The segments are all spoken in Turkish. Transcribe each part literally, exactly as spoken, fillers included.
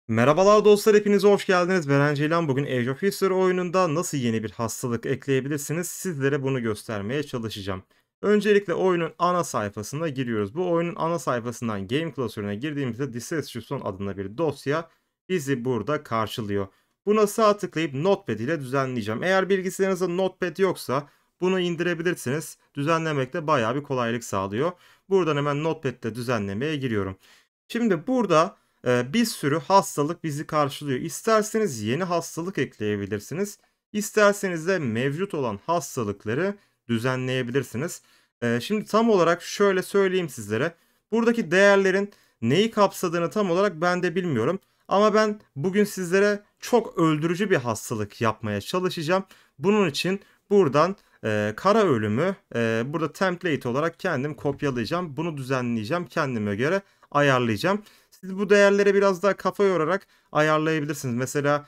Merhabalar dostlar, hepiniz hoş geldiniz. Ben Ceylan. Bugün Age of History oyununda nasıl yeni bir hastalık ekleyebilirsiniz sizlere bunu göstermeye çalışacağım. Öncelikle oyunun ana sayfasına giriyoruz. Bu oyunun ana sayfasından game klasörüne girdiğimizde Disassuson adında bir dosya bizi burada karşılıyor. Buna sağ tıklayıp Notepad ile düzenleyeceğim. Eğer bilgisayarınızda Notepad yoksa bunu indirebilirsiniz. Düzenlemekte bayağı bir kolaylık sağlıyor. Buradan hemen Notepad'de düzenlemeye giriyorum. Şimdi burada ee, bir sürü hastalık bizi karşılıyor. İsterseniz yeni hastalık ekleyebilirsiniz. İsterseniz de mevcut olan hastalıkları düzenleyebilirsiniz. Ee, şimdi tam olarak şöyle söyleyeyim sizlere. Buradaki değerlerin neyi kapsadığını tam olarak ben de bilmiyorum. Ama ben bugün sizlere çok öldürücü bir hastalık yapmaya çalışacağım. Bunun için buradan e, kara ölümü e, burada template olarak kendim kopyalayacağım. Bunu düzenleyeceğim. Kendime göre ayarlayacağım. Siz bu değerlere biraz daha kafa yorarak ayarlayabilirsiniz. Mesela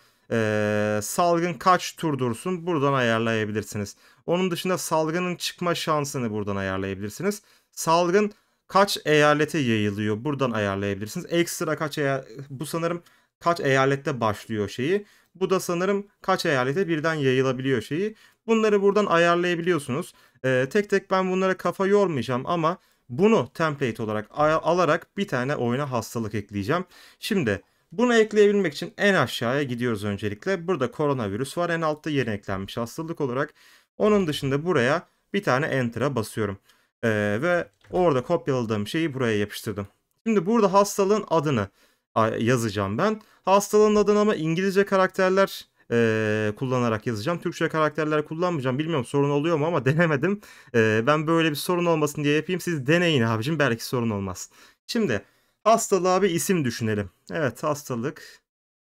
e, salgın kaç tur dursun buradan ayarlayabilirsiniz. Onun dışında salgının çıkma şansını buradan ayarlayabilirsiniz. Salgın kaç eyalete yayılıyor buradan ayarlayabilirsiniz. Ekstra kaç eyalet, bu sanırım kaç eyalette başlıyor şeyi. Bu da sanırım kaç eyalete birden yayılabiliyor şeyi. Bunları buradan ayarlayabiliyorsunuz. E, tek tek ben bunlara kafa yormayacağım ama bunu template olarak alarak bir tane oyuna hastalık ekleyeceğim. Şimdi bunu ekleyebilmek için en aşağıya gidiyoruz öncelikle. Burada koronavirüs var. En altta yeni eklenmiş hastalık olarak. Onun dışında buraya bir tane enter'a basıyorum. Ee, ve orada kopyaladığım şeyi buraya yapıştırdım. Şimdi burada hastalığın adını yazacağım ben. Hastalığın adını ama İngilizce karakterler e, kullanarak yazacağım. Türkçe karakterler kullanmayacağım. Bilmiyorum sorun oluyor mu ama denemedim. E, ben böyle bir sorun olmasın diye yapayım. Siz deneyin abicim, belki sorun olmaz. Şimdi hastalığa bir isim düşünelim. Evet, hastalık.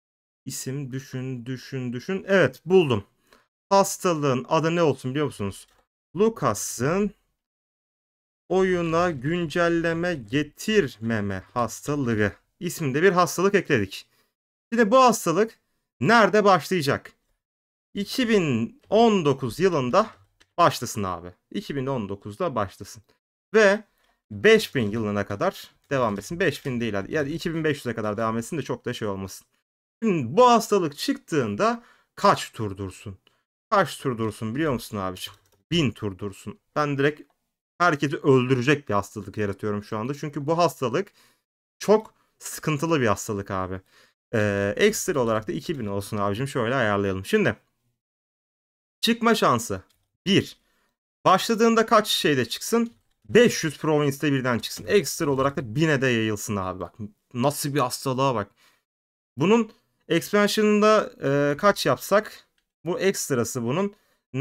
İsim düşün düşün düşün. Evet, buldum. Hastalığın adı ne olsun biliyor musunuz? Lucas'ın oyuna güncelleme getirmeme hastalığı isminde bir hastalık ekledik. Şimdi bu hastalık nerede başlayacak? iki bin on dokuz yılında başlasın abi. iki bin on dokuzda başlasın. Ve beş bin yılına kadar devam etsin. beş bin değil hadi. Yani iki bin beş yüze kadar devam etsin de çok da şey olmasın. Şimdi bu hastalık çıktığında kaç tur dursun? Kaç tur dursun biliyor musun abiciğim? bin tur dursun. Ben direkt herkesi öldürecek bir hastalık yaratıyorum şu anda. Çünkü bu hastalık çok sıkıntılı bir hastalık abi. Ee, ekstra olarak da iki bin olsun abicim. Şöyle ayarlayalım. Şimdi çıkma şansı bir. Başladığında kaç şeyde çıksın? beş yüz province'de birden çıksın. Ekstra olarak da bine de yayılsın abi bak. Nasıl bir hastalığa bak. Bunun expansion'ında e, kaç yapsak? Bu ekstrası bunun.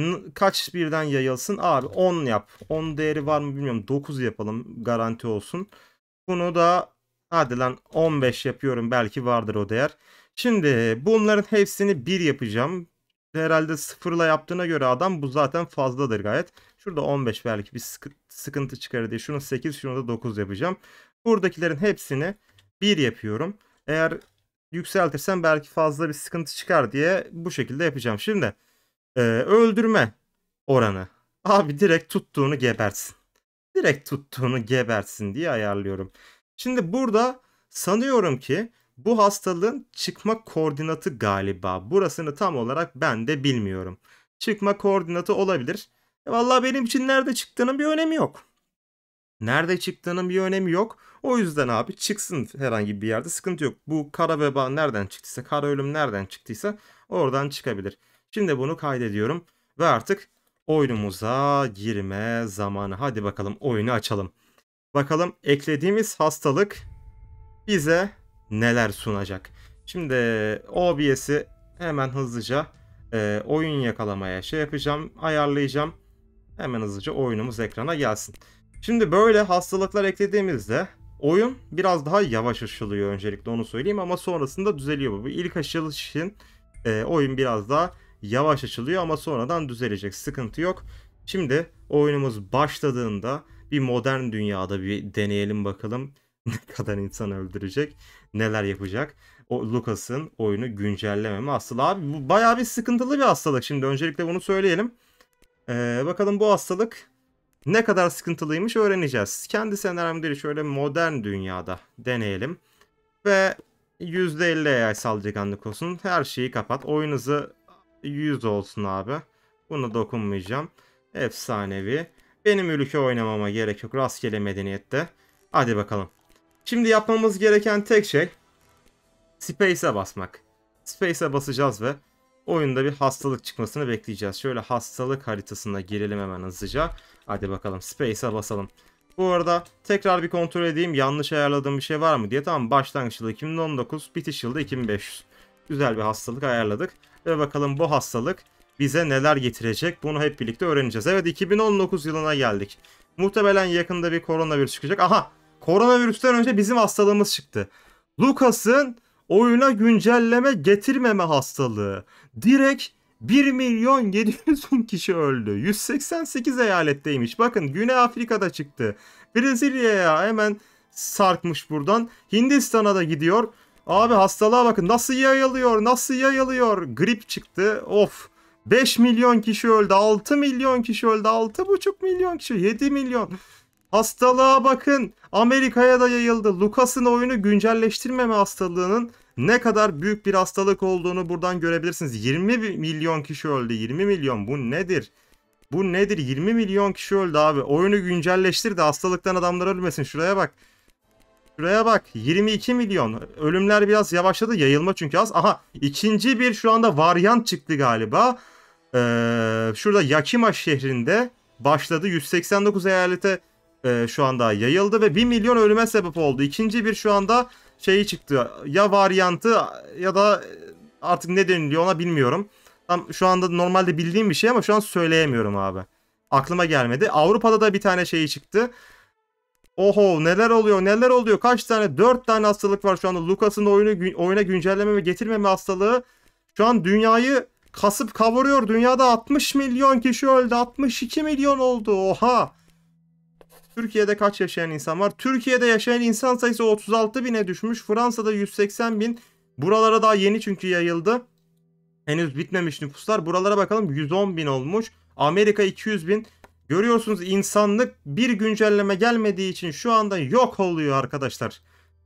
Kaç birden yayılsın? Abi on yap. on değeri var mı bilmiyorum. dokuz yapalım garanti olsun. Bunu da hadi lan on beş yapıyorum. Belki vardır o değer. Şimdi bunların hepsini bir yapacağım. Herhalde sıfırla yaptığına göre adam bu zaten fazladır gayet. Şurada on beş belki bir sıkıntı çıkarır diye. Şunu sekiz, şunu da dokuz yapacağım. Buradakilerin hepsini bir yapıyorum. Eğer yükseltirsem belki fazla bir sıkıntı çıkar diye bu şekilde yapacağım. Şimdi e, öldürme oranı. Abi direkt tuttuğunu gebersin. Direkt tuttuğunu gebersin diye ayarlıyorum. Şimdi burada sanıyorum ki bu hastalığın çıkma koordinatı galiba. Burasını tam olarak ben de bilmiyorum. Çıkma koordinatı olabilir. E vallahi benim için nerede çıktığının bir önemi yok. Nerede çıktığının bir önemi yok. O yüzden abi çıksın herhangi bir yerde, sıkıntı yok. Bu kara veba nereden çıktıysa, kara ölüm nereden çıktıysa oradan çıkabilir. Şimdi bunu kaydediyorum ve artık oyunumuza girme zamanı. Hadi bakalım oyunu açalım. Bakalım eklediğimiz hastalık bize neler sunacak. Şimdi O B S'i hemen hızlıca e, oyun yakalamaya şey yapacağım, ayarlayacağım. Hemen hızlıca oyunumuz ekrana gelsin. Şimdi böyle hastalıklar eklediğimizde oyun biraz daha yavaş açılıyor, öncelikle onu söyleyeyim, ama sonrasında düzeliyor bu. Bu ilk açılış için e, oyun biraz daha yavaş açılıyor ama sonradan düzelecek, sıkıntı yok. Şimdi oyunumuz başladığında bir modern dünyada bir deneyelim bakalım ne kadar insan öldürecek, neler yapacak. O Lucas'ın oyunu güncellememe hastalığı. Abi bu bayağı bir sıkıntılı bir hastalık, şimdi öncelikle bunu söyleyelim. Ee, bakalım bu hastalık ne kadar sıkıntılıymış öğreneceğiz. Kendi senaryomda şöyle modern dünyada deneyelim. Ve yüzde elli A I saldırganlık olsun. Her şeyi kapat. Oyun hızı yüz olsun abi. Bunu dokunmayacağım. Efsanevi. Benim ülke oynamama gerek yok. Rastgele medeniyette. Hadi bakalım. Şimdi yapmamız gereken tek şey Space'e basmak. Space'e basacağız ve oyunda bir hastalık çıkmasını bekleyeceğiz. Şöyle hastalık haritasına girelim hemen hızlıca. Hadi bakalım Space'e basalım. Bu arada tekrar bir kontrol edeyim. Yanlış ayarladığım bir şey var mı diye. Tamam, başlangıç yılı iki bin on dokuz, bitiş yılı iki bin beş yüz. Güzel bir hastalık ayarladık. Ve bakalım bu hastalık bize neler getirecek, bunu hep birlikte öğreneceğiz. Evet, iki bin on dokuz yılına geldik. Muhtemelen yakında bir koronavirüs çıkacak. Aha, koronavirüsten önce bizim hastalığımız çıktı. Lucas'ın oyuna güncelleme getirmeme hastalığı. Direkt bir milyon yedi yüz bin kişi öldü. yüz seksen sekiz eyaletteymiş. Bakın, Güney Afrika'da çıktı. Brezilya'ya hemen sarkmış buradan. Hindistan'a da gidiyor. Abi hastalığa bakın, nasıl yayılıyor, nasıl yayılıyor. Grip çıktı. Of. beş milyon kişi öldü. altı milyon kişi öldü. altı buçuk milyon kişi. yedi milyon. Hastalığa bakın. Amerika'ya da yayıldı. Lucas'ın oyunu güncelleştirmeme hastalığının ne kadar büyük bir hastalık olduğunu buradan görebilirsiniz. yirmi milyon kişi öldü. yirmi milyon. Bu nedir? Bu nedir? yirmi milyon kişi öldü abi. Oyunu güncelleştir de hastalıktan adamlar ölmesin. Şuraya bak. Şuraya bak. yirmi iki milyon. Ölümler biraz yavaşladı. Yayılma çünkü az. Aha, ikinci bir şu anda varyant çıktı galiba. Ee, şurada Yakima şehrinde başladı. yüz seksen dokuz eyalete e, şu anda yayıldı ve bir milyon ölüme sebep oldu. İkinci bir şu anda şeyi çıktı. Ya varyantı ya da artık ne deniliyor ona bilmiyorum. Tam şu anda normalde bildiğim bir şey ama şu an söyleyemiyorum abi. Aklıma gelmedi. Avrupa'da da bir tane şeyi çıktı. Oho, neler oluyor neler oluyor. Kaç tane? Dört tane hastalık var şu anda. Lucas'ın oyunu oyuna güncelleme ve getirmeme hastalığı şu an dünyayı kasıp kavuruyor. Dünyada altmış milyon kişi öldü. altmış iki milyon oldu. Oha. Türkiye'de kaç yaşayan insan var? Türkiye'de yaşayan insan sayısı otuz altı bine düşmüş. Fransa'da yüz seksen bin. Buralara daha yeni çünkü yayıldı. Henüz bitmemiş nüfuslar. Buralara bakalım, yüz on bin olmuş. Amerika iki yüz bin. Görüyorsunuz, insanlık bir güncelleme gelmediği için şu anda yok oluyor arkadaşlar.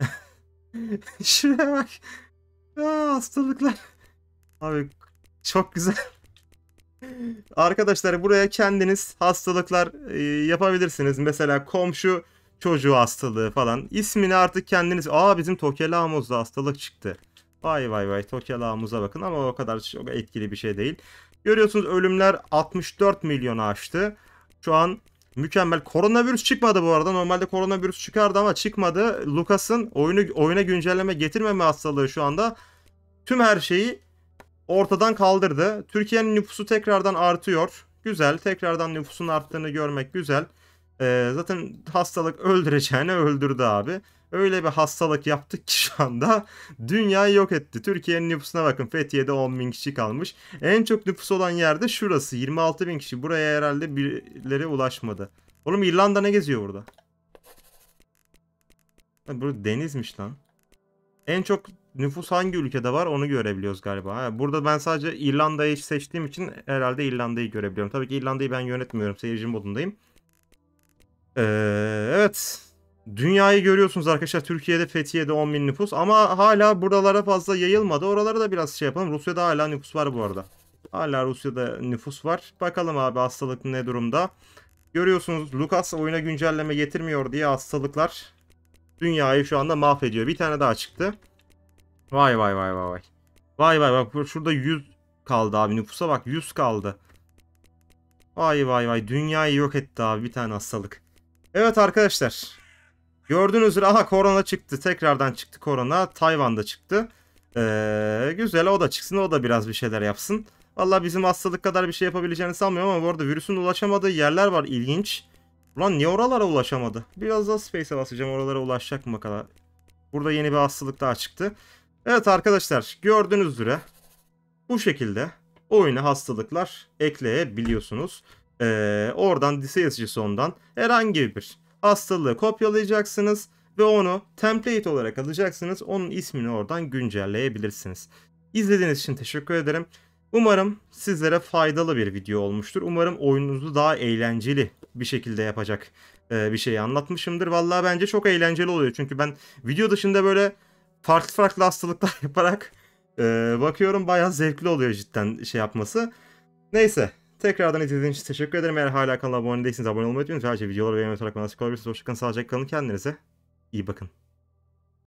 Şuraya bak. Aa, hastalıklar. Abi çok güzel. Arkadaşlar, buraya kendiniz hastalıklar e, yapabilirsiniz. Mesela komşu çocuğu hastalığı falan. İsmini artık kendiniz... Aa, bizim Tokelaumus'da hastalık çıktı. Vay vay vay, Tokelaumus'a bakın ama o kadar çok etkili bir şey değil. Görüyorsunuz, ölümler altmış dört milyonu aştı. Şu an mükemmel. Koronavirüs çıkmadı bu arada. Normalde koronavirüs çıkardı ama çıkmadı. Lucas'ın oyunu oyuna güncelleme getirmeme hastalığı şu anda tüm her şeyi ortadan kaldırdı. Türkiye'nin nüfusu tekrardan artıyor. Güzel. Tekrardan nüfusun arttığını görmek güzel. Ee, zaten hastalık öldüreceğini öldürdü abi. Öyle bir hastalık yaptık ki şu anda dünyayı yok etti. Türkiye'nin nüfusuna bakın. Fethiye'de on bin kişi kalmış. En çok nüfus olan yerde şurası. yirmi altı bin kişi. Buraya herhalde birileri ulaşmadı. Oğlum, İrlanda ne geziyor burada? Burada denizmiş lan. En çok nüfus hangi ülkede var onu görebiliyoruz galiba. Ha, burada ben sadece İrlanda'yı seçtiğim için herhalde İrlanda'yı görebiliyorum. Tabii ki İrlanda'yı ben yönetmiyorum. Seyirci modundayım. Ee, evet. Dünyayı görüyorsunuz arkadaşlar. Türkiye'de, Fethiye'de on bin nüfus. Ama hala buralara fazla yayılmadı. Oralara da biraz şey yapalım. Rusya'da hala nüfus var bu arada. Hala Rusya'da nüfus var. Bakalım abi hastalık ne durumda. Görüyorsunuz, Lucas oyuna güncelleme getirmiyor diye hastalıklar dünyayı şu anda mahvediyor. Bir tane daha çıktı. Vay vay vay vay vay. Vay vay bak, şurada yüz kaldı abi, nüfusa bak, yüz kaldı. Vay vay vay, dünyayı yok etti abi bir tane hastalık. Evet arkadaşlar. Gördüğünüz üzere aha, korona çıktı. Tekrardan çıktı korona. Tayvan'da çıktı. Ee, güzel, o da çıksın, o da biraz bir şeyler yapsın. Valla bizim hastalık kadar bir şey yapabileceğini sanmıyorum ama bu arada virüsün ulaşamadığı yerler var, ilginç. Ulan niye oralara ulaşamadı? Biraz daha space'e basacağım, oralara ulaşacak mı bakalım. Burada yeni bir hastalık daha çıktı. Evet arkadaşlar, gördüğünüz üzere bu şekilde oyuna hastalıklar ekleyebiliyorsunuz. Ee, oradan Salesforce'dan herhangi bir hastalığı kopyalayacaksınız ve onu template olarak alacaksınız. Onun ismini oradan güncelleyebilirsiniz. İzlediğiniz için teşekkür ederim. Umarım sizlere faydalı bir video olmuştur. Umarım oyununuzu daha eğlenceli bir şekilde yapacak bir şey anlatmışımdır. Vallahi bence çok eğlenceli oluyor. Çünkü ben video dışında böyle farklı farklı hastalıklar yaparak e, bakıyorum bayağı zevkli oluyor cidden şey yapması. Neyse. Tekrardan izlediğiniz için teşekkür ederim. Eğer hala kanala abone değilseniz abone olmayı unutmayın. Ayrıca videoları beğenmeyi unutarak bana destek olabilirsiniz. Hoşçakalın, sağlıcakla kalın, kendinize iyi bakın.